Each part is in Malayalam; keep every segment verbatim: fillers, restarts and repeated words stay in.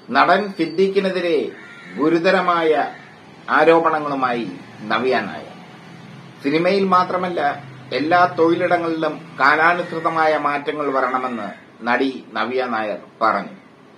നടൻ സിദ്ദീഖിനെതിരെ ഗുരുതരമായ ആരോപണങ്ങളുമായി നവ്യ നായർ. സിനിമയിൽ മാത്രമല്ല എല്ലാ തൊഴിലിടങ്ങളിലും കാലാനുസൃതമായ മാറ്റങ്ങൾ വരണമെന്ന് നടി നവ്യ നായർ പറഞ്ഞു.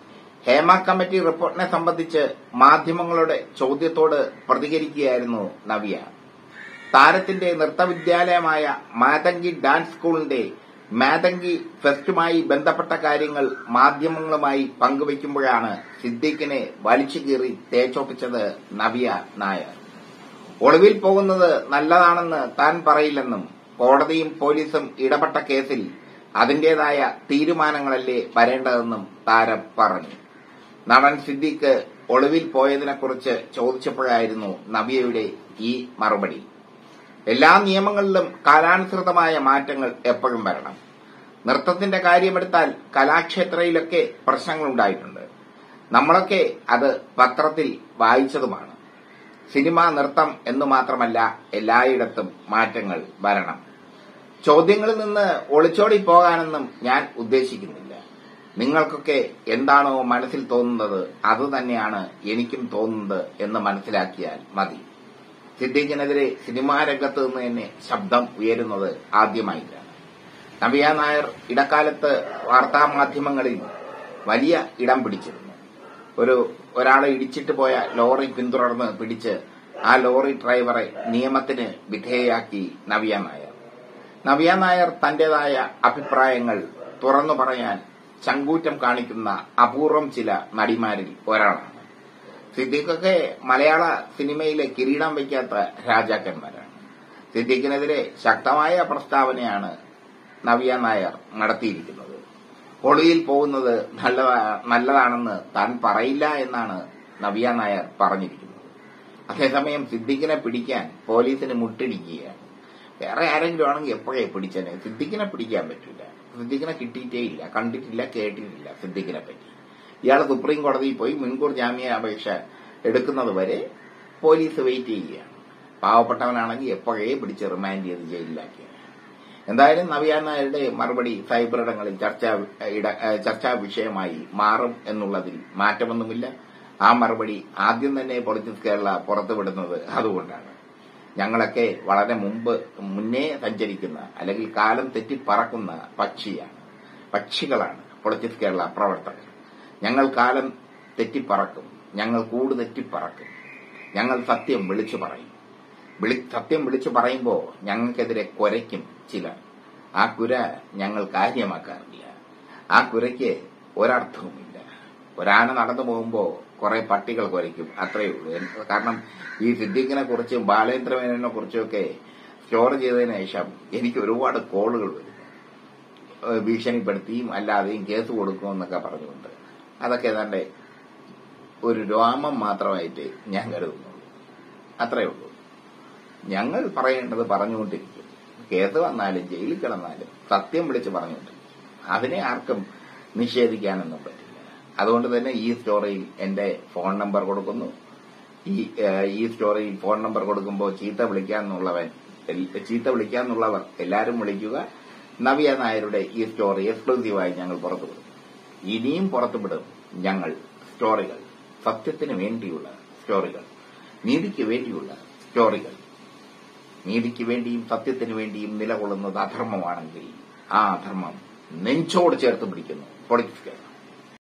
ഹേമ കമ്മിറ്റി റിപ്പോർട്ടിനെ സംബന്ധിച്ച് മാധ്യമങ്ങളുടെ ചോദ്യത്തോട് പ്രതികരിക്കുകയായിരുന്നു നവ്യ. താരത്തിന്റെ നൃത്തവിദ്യാലയമായ മാതങ്കി ഡാൻസ് സ്കൂളിന്റെ മാതങ്കി ഫെസ്റ്റുമായി ബന്ധപ്പെട്ട കാര്യങ്ങൾ മാധ്യമങ്ങളുമായി പങ്കുവയ്ക്കുമ്പോഴാണ് സിദ്ദീഖിനെ വലിച്ചുകീറി തേച്ചൊപ്പിച്ചത് നവ്യ നായർ. ഒളിവിൽ പോകുന്നത് നല്ലതാണെന്ന് താൻ പറയില്ലെന്നും കോടതിയും പോലീസും ഇടപെട്ട കേസിൽ അതിന്റേതായ തീരുമാനങ്ങളല്ലേ വരേണ്ടതെന്നും താരം പറഞ്ഞു. നടൻ സിദ്ദീഖ് ഒളിവിൽ പോയതിനെക്കുറിച്ച് ചോദിച്ചപ്പോഴായിരുന്നു നവ്യയുടെ ഈ മറുപടി. എല്ലാ നിയമങ്ങളിലും കാലാനുസൃതമായ മാറ്റങ്ങൾ എപ്പോഴും വരണം. നൃത്തത്തിന്റെ കാര്യമെടുത്താൽ കലാക്ഷേത്രയിലൊക്കെ പ്രശ്നങ്ങളുണ്ടായിട്ടുണ്ട്. നമ്മളൊക്കെ അത് പത്രത്തിൽ വായിച്ചതുമാണ്. സിനിമ, നൃത്തം എന്നു മാത്രമല്ല എല്ലായിടത്തും മാറ്റങ്ങൾ വരണം. ചോദ്യങ്ങളിൽ നിന്ന് ഒളിച്ചോടി പോകാനൊന്നും ഞാൻ ഉദ്ദേശിക്കുന്നില്ല. നിങ്ങൾക്കൊക്കെ എന്താണോ മനസ്സിൽ തോന്നുന്നത് അതുതന്നെയാണ് എനിക്കും തോന്നുന്നത് എന്ന് മനസ്സിലാക്കിയാൽ മതി. സിദ്ദീഖിനെതിരെ സിനിമാ രംഗത്ത് നിന്ന് തന്നെ ശബ്ദം ഉയരുന്നത് ആദ്യമായിട്ടാണ്. നവ്യ നായർ ഇടക്കാലത്ത് വാർത്താമാധ്യമങ്ങളിൽ വലിയ ഇടം പിടിച്ചിരുന്നു. ഒരു ഒരാളെ ഇടിച്ചിട്ട് പോയ ലോറി പിന്തുടർന്ന് പിടിച്ച് ആ ലോറി ഡ്രൈവറെ നിയമത്തിന് വിധേയയാക്കി നവ്യ നായർ. നവ്യ നായർ തന്റേതായ അഭിപ്രായങ്ങൾ തുറന്നു പറയാൻ ചങ്കൂറ്റം കാണിക്കുന്ന അപൂർവം ചില നടിമാരിൽ ഒരാളാണ്. സിദ്ദീഖൊക്കെ മലയാള സിനിമയിലെ കിരീടം വയ്ക്കാത്ത രാജാക്കന്മാരാണ്. സിദ്ദീഖിനെതിരെ ശക്തമായ പ്രസ്താവനയാണ് നവ്യ നായർ നടത്തിയിരിക്കുന്നത്. ഒളിയിൽ പോകുന്നത് നല്ലതാണെന്ന് താൻ പറയില്ല എന്നാണ് നവ്യ നായർ പറഞ്ഞിരിക്കുന്നത്. അതേസമയം സിദ്ദീഖിനെ പിടിക്കാൻ പോലീസിന് മുട്ടിടിക്കുകയാണ്. വേറെ ആരെങ്കിലും ആണെങ്കിൽ എപ്പോഴേ പിടിച്ചേനെ, സിദ്ദീഖിനെ പിടിക്കാൻ പറ്റില്ല. സിദ്ദീഖിനെ കിട്ടിയിട്ടേ ഇല്ല, കണ്ടിട്ടില്ല, കേട്ടിട്ടില്ല. സിദ്ദീഖിനെ പറ്റി ഇയാൾ സുപ്രീം കോടതിയിൽ പോയി മുൻകൂർ ജാമ്യാപേക്ഷ എടുക്കുന്നത് വരെ പോലീസ് വെയിറ്റ് ചെയ്യുകയാണ്. പാവപ്പെട്ടവനാണെങ്കിൽ എപ്പോഴേ പിടിച്ച് റിമാൻഡ് ചെയ്ത് ജയിലിലാക്കിയാണ്. എന്തായാലും നവ്യ നായരുടെ മറുപടി സൈബറിടങ്ങളിൽ ചർച്ചാ വിഷയമായി മാറും എന്നുള്ളതിൽ മാറ്റമൊന്നുമില്ല. ആ മറുപടി ആദ്യം തന്നെ പൊളിറ്റിക്സ് കേരള പുറത്തുവിടുന്നത് അതുകൊണ്ടാണ്. ഞങ്ങളൊക്കെ വളരെ മുമ്പ് മുന്നേ സഞ്ചരിക്കുന്ന അല്ലെങ്കിൽ കാലം തെറ്റിപ്പറക്കുന്ന പക്ഷിയാണ് പക്ഷികളാണ് പൊളിറ്റിക്സ് കേരള പ്രവർത്തകർ. ഞങ്ങൾ കാലം തെറ്റിപ്പറക്കും, ഞങ്ങൾ കൂട് തെറ്റിപ്പറക്കും, ഞങ്ങൾ സത്യം വിളിച്ചു പറയും. സത്യം വിളിച്ചു പറയുമ്പോൾ ഞങ്ങൾക്കെതിരെ കുരയ്ക്കും ചിലർ. ആ കുര ഞങ്ങൾ കാര്യമാക്കാറില്ല. ആ കുരയ്ക്ക് ഒരർത്ഥവുമില്ല. ഒരാന നടന്നു പോകുമ്പോൾ കുറെ പട്ടികൾ കുരയ്ക്കും, അത്രയേ ഉള്ളൂ. കാരണം ഈ സിദ്ദീഖിനെ കുറിച്ചും ബാലേന്ദ്രമേനോനെ കുറിച്ചുമൊക്കെ സ്റ്റോർ ചെയ്തതിനു ശേഷം എനിക്ക് ഒരുപാട് കോളുകൾ വരും. ഭീഷണിപ്പെടുത്തിയും അല്ലാതെയും കേസ് കൊടുക്കുമെന്നൊക്കെ പറഞ്ഞുകൊണ്ട്. അതൊക്കെ ഏതാണ്ട് ഒരു രോമം മാത്രമായിട്ട് ഞാൻ കരുതുന്നുള്ളൂ. അത്രയേ ഉള്ളൂ. ഞങ്ങൾ പറയേണ്ടത് പറഞ്ഞുകൊണ്ടിരിക്കും. കേസ് വന്നാലും ജയിലിൽ കിടന്നാലും സത്യം വിളിച്ച് പറഞ്ഞുകൊണ്ടിരിക്കും. അതിനെ ആർക്കും നിഷേധിക്കാനൊന്നും പറ്റില്ല. അതുകൊണ്ട് തന്നെ ഈ സ്റ്റോറിയിൽ എന്റെ ഫോൺ നമ്പർ കൊടുക്കുന്നു. ഈ ഈ സ്റ്റോറിയിൽ ഫോൺ നമ്പർ കൊടുക്കുമ്പോൾ ചീത്ത വിളിക്കാന്നുള്ളവൻ ചീത്ത വിളിക്കാന്നുള്ളവർ എല്ലാവരും വിളിക്കുക. നവ്യ നായരുടെ ഈ സ്റ്റോറി എക്സ്ക്ലൂസീവായി ഞങ്ങൾ പുറത്തുവിടും. ഇനിയും പുറത്തുവിടും ഞങ്ങൾ സ്റ്റോറികൾ, സത്യത്തിന് വേണ്ടിയുള്ള സ്റ്റോറികൾ, നീതിക്ക് വേണ്ടിയുള്ള സ്റ്റോറികൾ. നീതിക്ക് വേണ്ടിയും സത്യത്തിന് വേണ്ടിയും നിലകൊള്ളുന്നത് അധർമ്മമാണെങ്കിൽ ആ അധർമ്മം നെഞ്ചോട് ചേർത്ത് പിടിക്കുന്നു പൊളിറ്റിക്സ്.